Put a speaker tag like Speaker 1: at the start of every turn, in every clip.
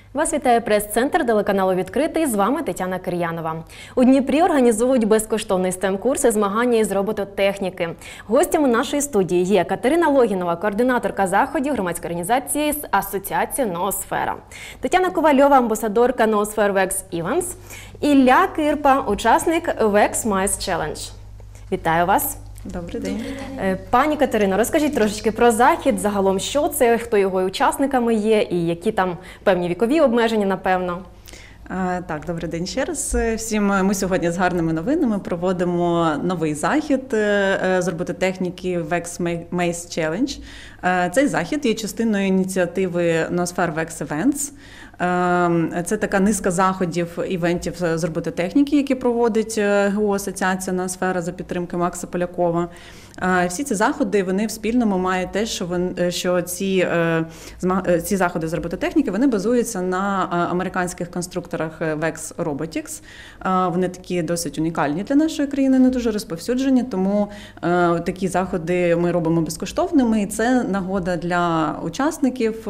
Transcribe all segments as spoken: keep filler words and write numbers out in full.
Speaker 1: Вас вітає прес-центр телеканалу «Відкритий». З вами Тетяна Кир'янова. У Дніпрі організовують безкоштовний стем-курс і змагання із робототехніки. Гостями нашої студії є Катерина Логінова, координаторка заходів громадської організації з асоціації «Ноосфера», Тетяна Ковальова, амбасадорка «Ноосфер Векс Івенс», Ілля Кирпа, учасник Векс Майс Челендж. Вітаю вас!
Speaker 2: Добрий день.
Speaker 1: Пані Катерино, розкажіть трошечки про захід, загалом що це, хто його учасниками є і які там певні вікові обмеження, напевно.
Speaker 2: Так, добрий день ще раз всім. Ми сьогодні з гарними новинами проводимо новий захід з робототехніки Векс Майс Челендж. Цей захід є частиною ініціативи Ноосфер Векс Івенс. Це така низка заходів, івентів з робототехніки, які проводить ГО «Асоціація Ноосфера» за підтримки Макса Полякова. Всі ці заходи, вони в спільному мають те, що, вони, що ці, ці заходи з робототехніки, вони базуються на американських конструкторах Vex Robotics. Вони такі досить унікальні для нашої країни, не дуже розповсюджені, тому такі заходи ми робимо безкоштовними, і це нагода для учасників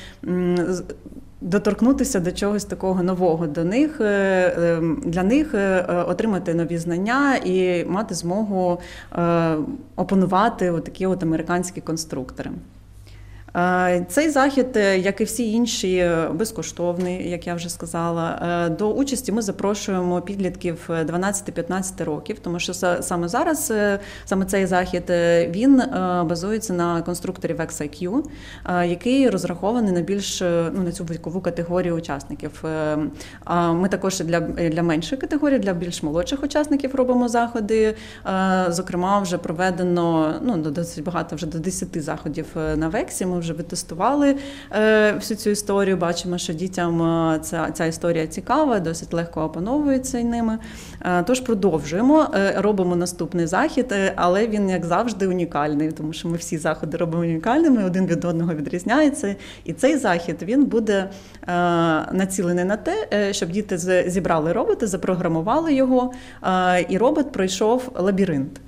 Speaker 2: доторкнутися до чогось такого нового до них, для них отримати нові знання і мати змогу опанувати такі от американські конструктори. Цей захід, як і всі інші, безкоштовний, як я вже сказала. До участі ми запрошуємо підлітків дванадцяти-п'ятнадцяти років, тому що саме зараз, саме цей захід, він базується на конструкторі Vex ай к'ю, який розрахований на більш, ну, на цю вікову категорію учасників. Ми також для, для меншої категорії, для більш молодших учасників робимо заходи. Зокрема, вже проведено, ну, досить багато, вже до десяти заходів на Вексі. Ми вже витестували е, всю цю історію, бачимо, що дітям е, ця, ця історія цікава, досить легко опановується ними. Е, тож продовжуємо, е, робимо наступний захід, е, але він, як завжди, унікальний, тому що ми всі заходи робимо унікальними, один від одного відрізняється. І цей захід, він буде е, націлений на те, е, щоб діти зібрали робота, запрограмували його, е, і робот пройшов лабіринт.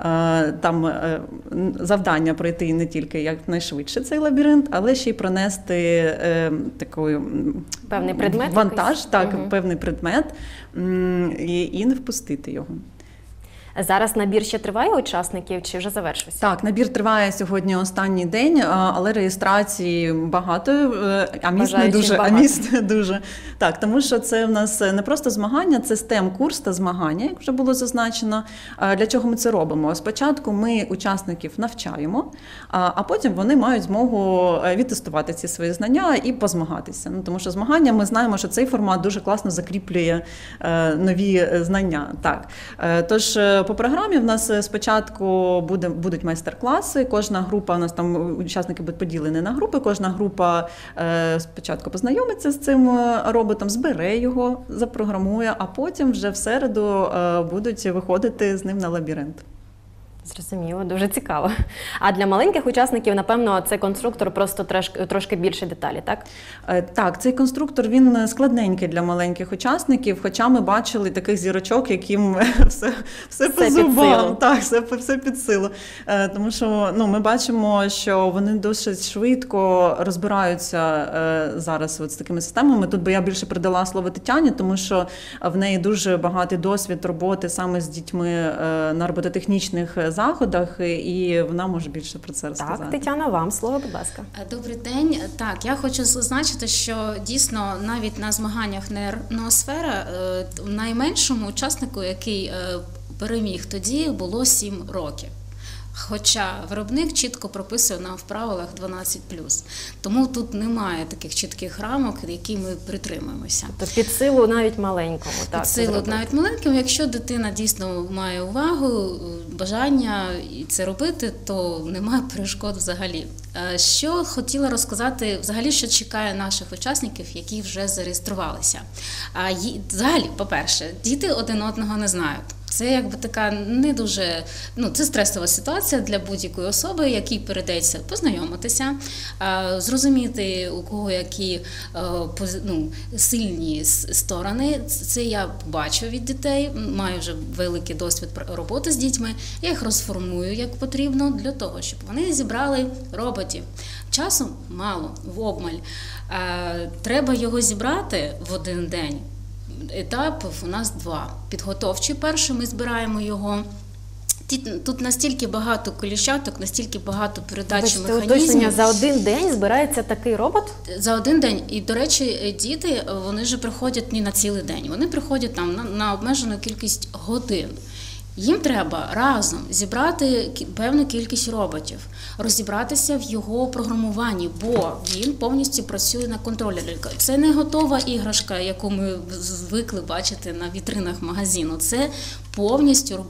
Speaker 2: Там завдання пройти не тільки якнайшвидше цей лабіринт, але ще й пронести е, такий
Speaker 1: певний предмет,
Speaker 2: вантаж, так, угу. певний предмет і, і не впустити його.
Speaker 1: Зараз набір ще триває учасників чи вже завершився?
Speaker 2: Так, набір триває сьогодні останній день, але реєстрації багато, а місць не дуже, а місць не дуже. Так, тому що це в нас не просто змагання, це стем-курс та змагання, як вже було зазначено. Для чого ми це робимо? Спочатку ми учасників навчаємо, а потім вони мають змогу відтестувати ці свої знання і позмагатися. Ну, тому що змагання, ми знаємо, що цей формат дуже класно закріплює нові знання. Так, тож по програмі в нас спочатку буде, будуть майстер-класи, кожна група, у нас там учасники будуть поділені на групи, кожна група е, спочатку познайомиться з цим роботом, збере його, запрограмує, а потім вже в середу е, будуть виходити з ним на лабіринт.
Speaker 1: Зрозуміло, дуже цікаво. А для маленьких учасників, напевно, цей конструктор просто трошки, трошки більше деталі, так?
Speaker 2: Так, цей конструктор, він складненький для маленьких учасників, хоча ми бачили таких зірочок, яким все, все, все по зубам. Так, все, все під силу. Тому що, ну, ми бачимо, що вони досить швидко розбираються зараз от з такими системами. Тут би я більше придала слово Тетяні, тому що в неї дуже багатий досвід роботи саме з дітьми на робототехнічних заходах, і вона може більше про це розказати.
Speaker 1: Так, Тетяна, вам слово, будь ласка.
Speaker 3: Добрий день. Так, я хочу зазначити, що дійсно навіть на змаганнях Ноосфера найменшому учаснику, який переміг тоді, було сім років. Хоча виробник чітко прописує нам в правилах дванадцять плюс. Тому тут немає таких чітких рамок, які ми притримуємося.
Speaker 1: Тобто під силу навіть маленькому.
Speaker 3: Під так, силу навіть маленькому. Якщо дитина дійсно має увагу, бажання це робити, то немає перешкод взагалі. Що хотіла розказати, взагалі, що чекає наших учасників, які вже зареєструвалися. Взагалі, по-перше, діти один одного не знають. Це якби така не дуже, ну це стресова ситуація для будь-якої особи, якій перейдеться познайомитися, зрозуміти, у кого які ну, сильні сторони. Це я бачу від дітей, маю вже великий досвід роботи з дітьми, я їх розформую як потрібно для того, щоб вони зібрали роботів. Часу мало, в обмаль. Треба його зібрати в один день. Етапів у нас два. Підготовчий перший, ми збираємо його. Тут настільки багато коліщаток, настільки багато передач механізмів.
Speaker 1: Уточнення, за один день збирається такий робот?
Speaker 3: За один день. І, до речі, діти, вони ж приходять не на цілий день, вони приходять там на, на обмежену кількість годин. Їм треба разом зібрати певну кількість роботів, розібратися в його програмуванні, бо він повністю працює на контролері. Це не готова іграшка, яку ми звикли бачити на вітринах магазину. Це повністю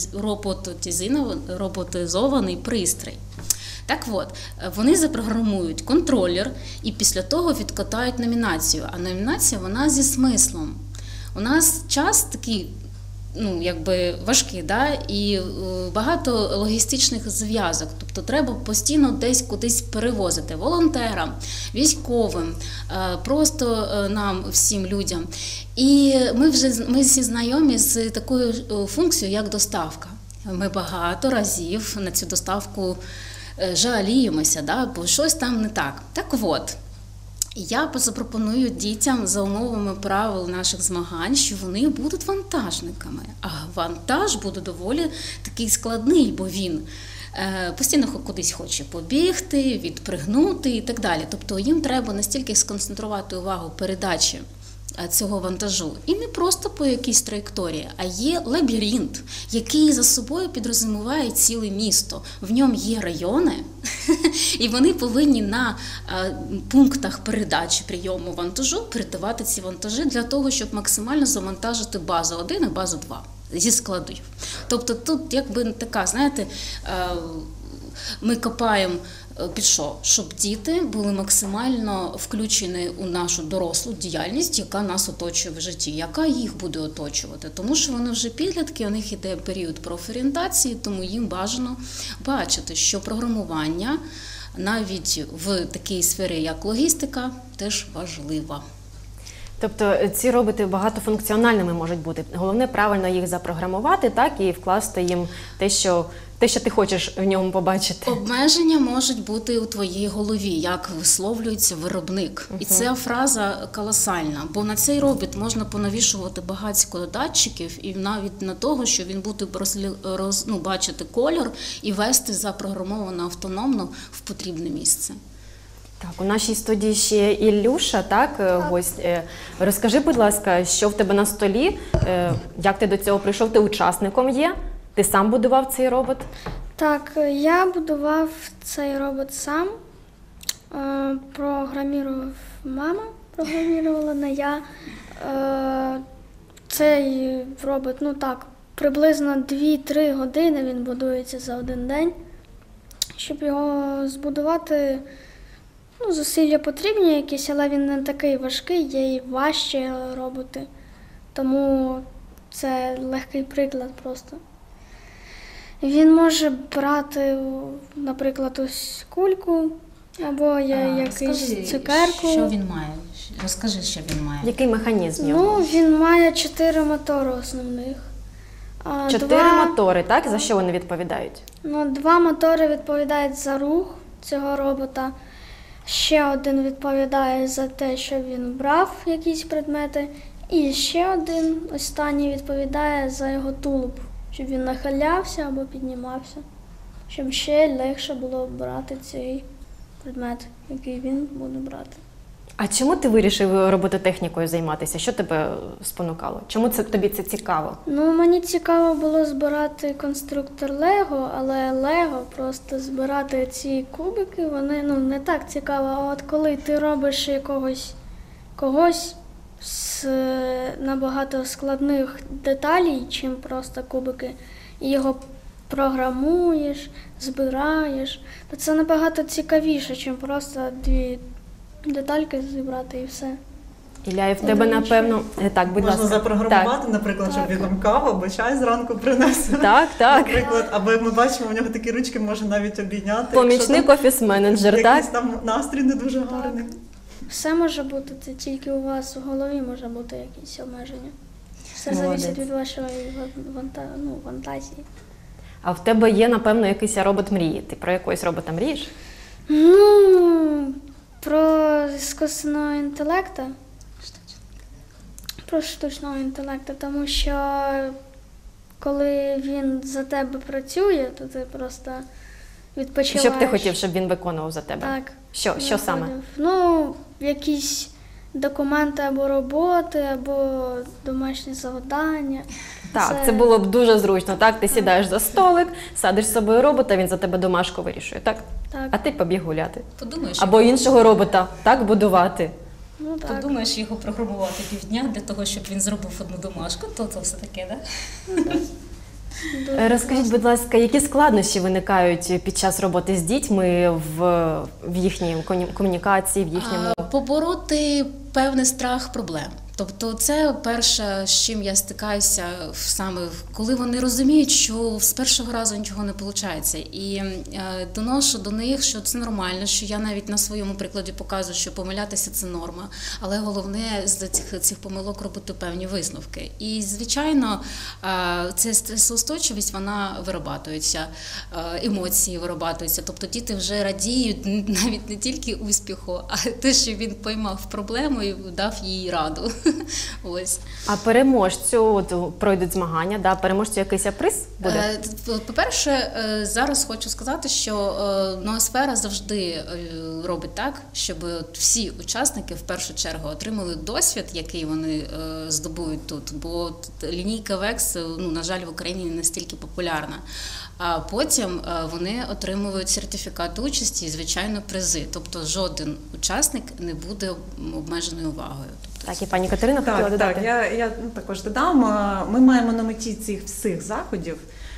Speaker 3: роботизований пристрій. Так от, вони запрограмують контролер і після того відкатають номінацію. А номінація, вона зі смислом. У нас час такий, ну, якби важкий, да? І багато логістичних зв'язок. Тобто треба постійно десь кудись перевозити волонтерам, військовим, просто нам, всім людям. І ми вже ми всі знайомі з такою функцією, як доставка. Ми багато разів на цю доставку жаліємося, да? Бо щось там не так. Так от, я запропоную дітям за умовами правил наших змагань, що вони будуть вантажниками. А вантаж буде доволі такий складний, бо він постійно кудись хоче побігти, відпригнути і так далі. Тобто їм треба настільки сконцентрувати увагу передачі цього вантажу. І не просто по якійсь траєкторії, а є лабіринт, який за собою підрозуміває ціле місто. В ньому є райони, і вони повинні на пунктах передачі прийому вантажу передавати ці вантажі для того, щоб максимально завантажити базу один і базу два зі складів. Тобто тут якби така, знаєте, ми копаємо під що? Щоб діти були максимально включені у нашу дорослу діяльність, яка нас оточує в житті, яка їх буде оточувати. Тому що вони вже підлітки, у них іде період профорієнтації, тому їм бажано бачити, що програмування навіть в такій сфері, як логістика, теж важливо.
Speaker 1: Тобто ці роботи багатофункціональними можуть бути. Головне правильно їх запрограмувати, так, і вкласти їм те, що те, що ти хочеш в ньому побачити.
Speaker 3: Обмеження можуть бути у твоїй голові, як висловлюється виробник. Uh-huh. І ця фраза колосальна, бо на цей робот можна понавішувати багатько датчиків і навіть на того, що він буде розлі... роз... ну, бачити кольор і вести запрограмовано автономно в потрібне місце.
Speaker 1: Так, у нашій студії ще Ілюша, так, так, гость. Розкажи, будь ласка, що в тебе на столі, як ти до цього прийшов, ти учасником є? Ти сам будував цей робот?
Speaker 4: Так, я будував цей робот сам, програмував мама, програмувала не я. Цей робот, ну так, приблизно дві-три години він будується за один день. Щоб його збудувати, ну, зусилля потрібні якісь, але він не такий важкий, є і важчі роботи. Тому це легкий приклад просто. Він може брати, наприклад, ось кульку або якусь цукерку.
Speaker 3: Що він має? Розкажи, що він має.
Speaker 1: Який механізм його?
Speaker 4: Ну, він має чотири мотори основних.
Speaker 1: Чотири
Speaker 4: два...
Speaker 1: мотори, так? За що вони відповідають?
Speaker 4: Ну, два мотори відповідають за рух цього робота. Ще один відповідає за те, що він брав якісь предмети. І ще один, останній, відповідає за його тулуб, щоб він нахилявся або піднімався, щоб ще легше було брати цей предмет, який він буде брати.
Speaker 1: А чому ти вирішив робототехнікою займатися? Що тебе спонукало? Чому це, тобі це цікаво?
Speaker 4: Ну, мені цікаво було збирати конструктор Лего, але Лего, просто збирати ці кубики, вони, ну, не так цікаво. А от коли ти робиш якогось когось з набагато складних деталей, чим просто кубики, і його програмуєш, збираєш, то це набагато цікавіше, чим просто дві детальки зібрати і все.
Speaker 1: Ілля, і в тебе, напевно, е, так, будь
Speaker 2: Можна
Speaker 1: ласка.
Speaker 2: запрограмувати, наприклад, щоб він нам каву або чай зранку принесив.
Speaker 1: Так, так.
Speaker 2: Наприклад, або ми бачимо, у нього такі ручки може навіть обійняти.
Speaker 1: Помічник офіс-менеджер,
Speaker 2: якщо
Speaker 1: так?
Speaker 2: там якийсь там настрій не дуже гарний.
Speaker 4: Все може бути, це тільки у вас в голові може бути якісь обмеження. Все
Speaker 1: Молодець.
Speaker 4: залежить від вашої ван- ванта, ну, фантазії.
Speaker 1: А в тебе є, напевно, якийсь робот мрії. Ти про якогось робота мрієш?
Speaker 4: Ну, про іскусного інтелекту. Про штучного інтелекту, тому що коли він за тебе працює, то ти просто відпочиваєш.
Speaker 1: Що б ти хотів, щоб він виконував за тебе?
Speaker 4: Так.
Speaker 1: Що, що саме?
Speaker 4: Виходив. Ну, якісь документи або роботи, або домашні завдання.
Speaker 1: Так, це було б дуже зручно. Так, ти сідаєш за столик, садиш з собою робота, він за тебе домашку вирішує, так?
Speaker 4: Так.
Speaker 1: А ти побіг гуляти.
Speaker 3: Подумаєш,
Speaker 1: Або іншого робота, так, будувати.
Speaker 4: Ну, так.
Speaker 3: подумаєш його програмувати півдня для того, щоб він зробив одну домашку, то це все таке, да?
Speaker 4: Дуже
Speaker 1: Е, Розкажіть,
Speaker 4: класно.
Speaker 1: будь ласка, які складнощі виникають під час роботи з дітьми в, в їхній комуні- комунікації, в їхньому...
Speaker 3: А, Побороти певний страх проблем. Тобто це перше, з чим я стикаюся саме, коли вони розуміють, що з першого разу нічого не виходить. І е, доношу до них, що це нормально, що я навіть на своєму прикладі показую, що помилятися – це норма. Але головне з цих, цих помилок робити певні висновки. І, звичайно, е, ця стресоустойчивість, вона вирабатується, е, емоції вирабатуються. Тобто діти вже радіють навіть не тільки успіху, а те, що він поймав проблему і дав їй раду. Ось.
Speaker 1: А переможцю, от, пройдуть змагання, да? Переможцю якийсь приз буде?
Speaker 3: Е, По-перше, е, зараз хочу сказати, що е, ноосфера завжди е, робить так, щоб от всі учасники в першу чергу отримали досвід, який вони е, здобують тут. Бо от лінійка векс, ну, на жаль, в Україні не настільки популярна. А потім е, вони отримують сертифікат участі і, звичайно, призи. Тобто жоден учасник не буде обмежений увагою. Тобто
Speaker 1: Так, і пані Катерина хотіла
Speaker 2: Так,
Speaker 1: додати.
Speaker 2: так, я, я ну, також додам. Е, Ми маємо на меті цих всіх заходів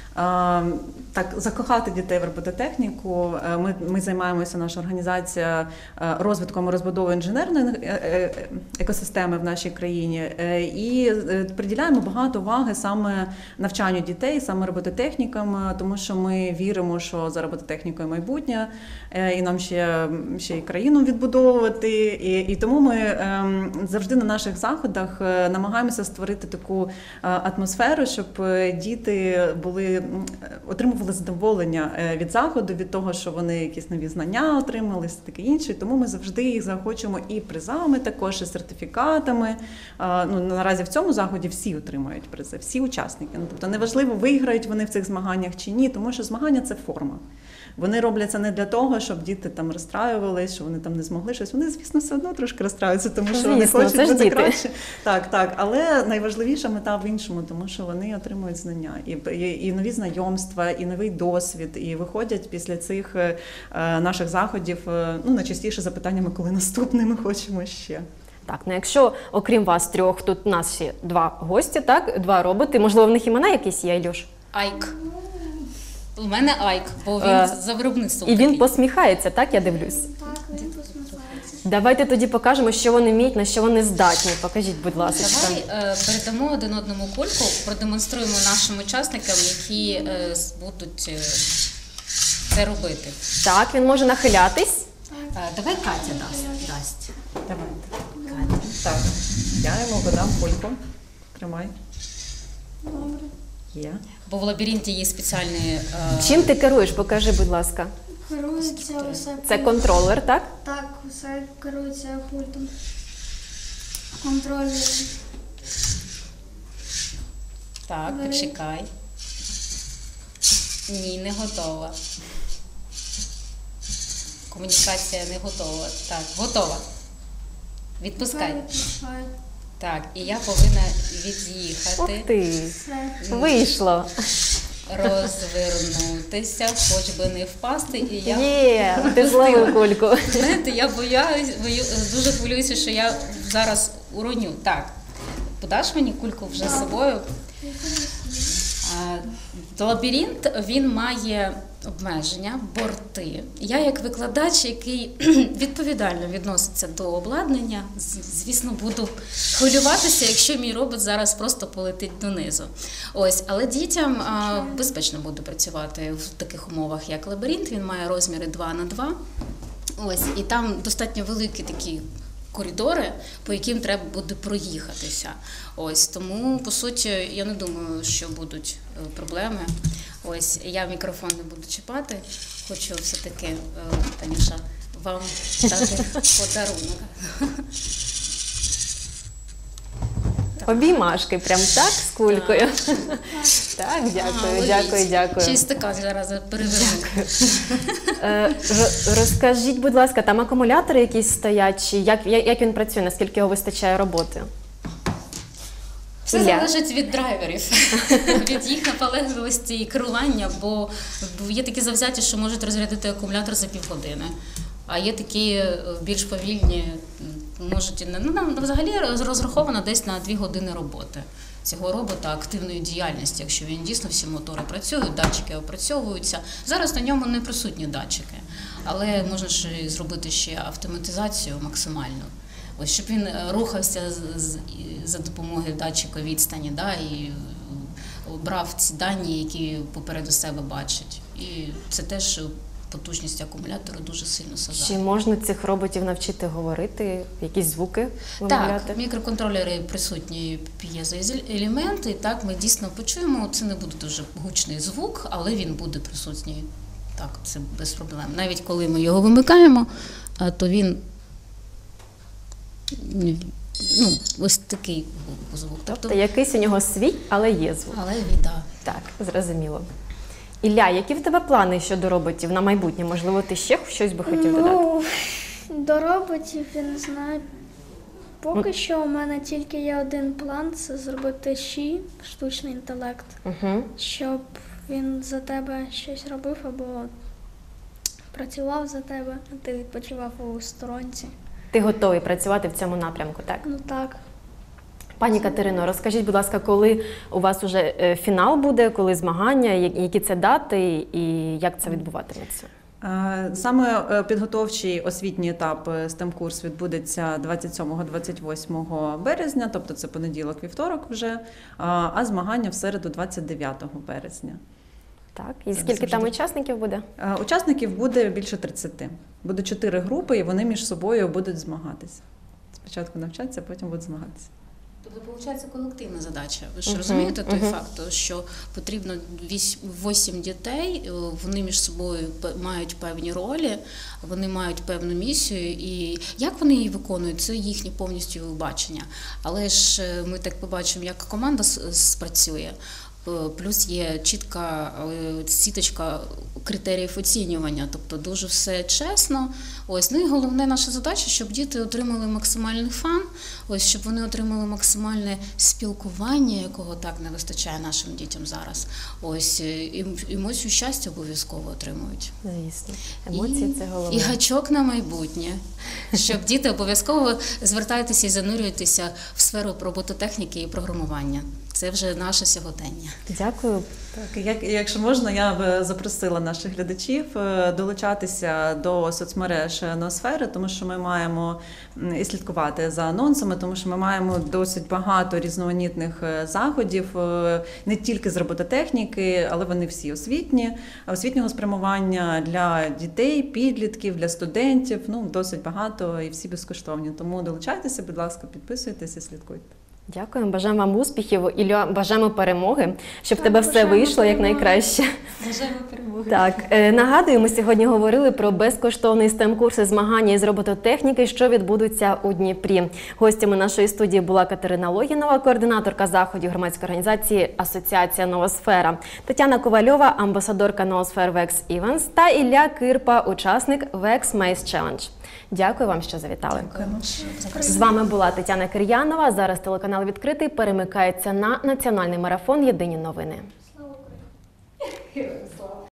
Speaker 2: е, так, закохати дітей в робототехніку. Е, Ми, ми займаємося, наша організація, е, розвитком і розбудовою інженерної е, е, екосистеми в нашій країні. Е, І е, приділяємо багато уваги саме навчанню дітей, саме робототехнікам, е, тому що ми віримо, що за робототехнікою майбутнє, е, і нам ще, ще й країну відбудовувати. І, і тому ми е, завжди на наших заходах е, намагаємося створити таку е, атмосферу, щоб е, діти були, м, отримували задоволення е, від заходу, від того, що вони якісь нові знання отримали, все таке інше. Тому ми завжди їх заохочуємо і призами, також і сертифікатами. Е, Ну, наразі в цьому заході всі отримають призи, всі учасники. Ну, тобто неважливо, виграють вони в цих змаганнях чи ні, тому що змагання – це форма. Вони робляться не для того, щоб діти там розстраювались, що вони там не змогли щось. Вони, звісно, все одно трошки розстраюються, тому що вони
Speaker 1: Звісно,
Speaker 2: хочуть
Speaker 1: це ж
Speaker 2: бути
Speaker 1: діти.
Speaker 2: краще. Так, так. Але найважливіша мета в іншому, тому що вони отримують знання. І, і, і нові знайомства, і новий досвід. І виходять після цих е, наших заходів, е, ну, найчастіше запитаннями, коли наступний ми хочемо ще.
Speaker 1: Так, ну якщо окрім вас трьох, тут у нас ще два гості, так, два роботи, можливо, в них імена якісь є, Ілюш?
Speaker 3: Айк. У мене Айк, бо він
Speaker 1: Е,
Speaker 3: за виробництвом
Speaker 1: І він
Speaker 3: такий.
Speaker 1: посміхається, так, я дивлюсь?
Speaker 4: Так, він посміхається.
Speaker 1: Давайте тоді покажемо, що вони вміють, на що вони здатні. Покажіть, будь ласка.
Speaker 3: Давай е, передамо один одному кульку, продемонструємо нашим учасникам, які е, с- будуть е, це робити.
Speaker 1: Так, він може нахилятись.
Speaker 3: Е, давай Катя дасть. дасть.
Speaker 2: Давайте.
Speaker 3: Катя.
Speaker 2: Так, я йому подам кульку. Тримай.
Speaker 4: Добре.
Speaker 2: Є.
Speaker 3: Бо в лабіринті є спеціальні... Е,
Speaker 1: Чим ти керуєш? Покажи, будь ласка.
Speaker 4: Керується усе.
Speaker 1: Це контролер, так?
Speaker 4: Так, усе керується пультом. Контроль.
Speaker 3: Так,
Speaker 4: Бери.
Speaker 3: почекай. Ні, не готова. Комунікація не готова. Так, готова. Відпускай.
Speaker 4: Відпускай.
Speaker 3: Так, і я повинна
Speaker 1: Ух
Speaker 3: від'їхати,
Speaker 1: ти,
Speaker 4: Все.
Speaker 1: вийшло.
Speaker 3: розвернутися, хоч би не впасти, і я...
Speaker 1: Є, ти зловив кульку.
Speaker 3: Знаєте, я боюсь, бою, дуже хвилююся, що я зараз уроню. Так, подаш мені кульку вже з собою? А, Лабіринт, він має обмеження, борти. Я як викладач, який відповідально відноситься до обладнання, з- звісно, буду хвилюватися, якщо мій робот зараз просто полетить донизу. Ось, але дітям а, безпечно буду працювати в таких умовах, як лабіринт. Він має розміри два на два. Ось, і там достатньо великі такі коридори, по яким треба буде проїхатися. Ось, тому, по суті, я не думаю, що будуть е, проблеми. Ось, я мікрофон не буду чіпати. Хочу все-таки, е, Таніша, вам дати подарунок.
Speaker 1: Обіймашки, прям так, з кулькою. Так, дякую,
Speaker 3: А,
Speaker 1: дякую,
Speaker 3: ловіть.
Speaker 1: дякую.
Speaker 3: Ще й стакан зараз переверну.
Speaker 1: Е, ро- Розкажіть, будь ласка, там акумулятори якісь стоять, чи як, як як він працює, наскільки його вистачає роботи?
Speaker 3: Все
Speaker 1: Ілля.
Speaker 3: залежить від драйверів, від їх наполегливості і керування, бо є такі завзяті, що можуть розрядити акумулятор за півгодини, а є такі е, більш повільні, м, можуть і не. Ну, нам взагалі розраховано десь на дві години роботи цього робота активної діяльності, якщо він дійсно всі мотори працюють, датчики опрацьовуються. Зараз на ньому не присутні датчики, але можна ж і зробити ще автоматизацію максимальну. Ось, щоб він е, рухався з, з, і за допомогою датчика відстані, да, і е, брав ці дані, які попереду себе бачить. І це теж потужність акумулятора дуже сильно
Speaker 1: Чи
Speaker 3: сажає.
Speaker 1: можна цих роботів навчити говорити, якісь звуки вимовляти?
Speaker 3: Так, мікроконтролери присутні п'єзоелементи, так, ми дійсно почуємо, це не буде дуже гучний звук, але він буде присутній, так, це без проблем. Навіть коли ми його вимикаємо, а, то він, ну, ось такий звук.
Speaker 1: Тобто якийсь у нього свій, але є звук.
Speaker 3: Але віда.
Speaker 1: Так, зрозуміло. Ілля, які в тебе плани щодо роботів на майбутнє? Можливо, ти ще щось би хотів додати?
Speaker 4: Ну, до роботів, я не знаю. Поки що у мене тільки є один план – це зробити щі, штучний інтелект,
Speaker 1: Угу.
Speaker 4: щоб він за тебе щось робив або працював за тебе, а ти відпочивав у сторонці.
Speaker 1: Ти готовий працювати в цьому напрямку, так?
Speaker 4: Ну так.
Speaker 1: Пані Катерино, розкажіть, будь ласка, коли у вас уже е, фінал буде, коли змагання, я- які це дати і як це відбуватиметься?
Speaker 2: Е, Саме е, підготовчий освітній етап е, стем-курс відбудеться двадцять сьомого - двадцять восьмого березня, тобто це понеділок, вівторок вже, а а змагання в середу двадцять дев'ятого березня.
Speaker 1: Так, і
Speaker 2: Це
Speaker 1: скільки там
Speaker 2: завжди.
Speaker 1: учасників буде?
Speaker 2: Е, Учасників буде більше тридцяти. Буде чотири групи, і вони між собою будуть змагатися. Спочатку навчатися, потім будуть змагатися.
Speaker 3: Тобто, виходить, колективна задача. Ви ж
Speaker 1: Мгм,
Speaker 3: розумієте той
Speaker 1: мгм.
Speaker 3: факт, що потрібно вісім дітей, е, вони між собою пе- мають певні ролі, вони мають певну місію, і як вони її виконують, це їхнє повністю бачення. Але ж е, ми так побачимо, як команда с- спрацює. Е, Плюс є чітка е, сіточка критеріїв оцінювання, тобто дуже все чесно. Ось, ну і головне наша задача, щоб діти отримали максимальний фан, ось, щоб вони отримали максимальне спілкування, якого так не вистачає нашим дітям зараз. Ось, е, і емоцію щастя обов'язково отримують.
Speaker 1: Звісно, емоції
Speaker 3: І-
Speaker 1: це головне.
Speaker 3: І гачок на майбутнє, щоб діти обов'язково звертайтеся і занурюйтеся в сферу робототехніки і програмування. Це вже наше сьогодення.
Speaker 1: Дякую.
Speaker 2: Так, як, якщо можна, я б запросила наших глядачів е, долучатися до соцмереж Ноосфери, тому що ми маємо м, і слідкувати за анонсами, тому що ми маємо досить багато різноманітних е, заходів, е, не тільки з робототехніки, але вони всі освітні, освітнього спрямування для дітей, підлітків, для студентів. Ну, досить багато і всі безкоштовні. Тому долучайтеся, будь ласка, підписуйтесь і слідкуйте.
Speaker 1: Дякую, бажаємо вам успіхів. Ілля, бажаємо перемоги, щоб в
Speaker 4: Так,
Speaker 1: тебе все
Speaker 4: бажаємо
Speaker 1: вийшло як
Speaker 4: перемоги.
Speaker 1: найкраще.
Speaker 3: Бажаємо перемоги.
Speaker 1: Так, е, нагадую, ми сьогодні говорили про безкоштовний стем-курс із змагання із робототехніки, що відбудуться у Дніпрі. Гостями нашої студії була Катерина Логінова, координаторка заходів громадської організації Асоціація Ноосфера, Тетяна Ковальова, амбасадорка Ноосфер Векс Івенс та Ілля Кирпа, учасник Векс Мейс Челендж. Дякую вам, що завітали.
Speaker 3: Дякуємо, що запросили.
Speaker 1: З вами була Тетяна Кир'янова. Зараз телеканал «Відкритий» перемикається на національний марафон «Єдині новини».
Speaker 3: Слава Україні! Слава!